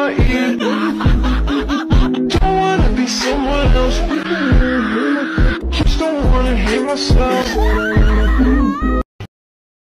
I eat. Don't wanna be someone else, just don't wanna hate myself.